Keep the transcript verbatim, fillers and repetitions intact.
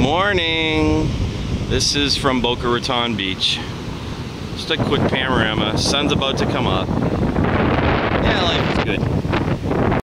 Morning. This is from Boca Raton Beach. Just a quick panorama. Sun's about to come up. Yeah, life is good.